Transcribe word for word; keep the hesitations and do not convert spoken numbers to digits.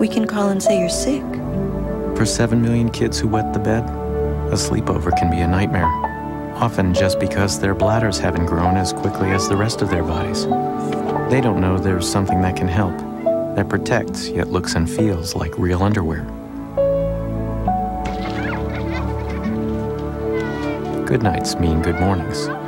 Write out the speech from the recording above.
We can call and say you're sick. For seven million kids who wet the bed, a sleepover can be a nightmare, often just because their bladders haven't grown as quickly as the rest of their bodies. They don't know there's something that can help, that protects yet looks and feels like real underwear. Good nights mean good mornings.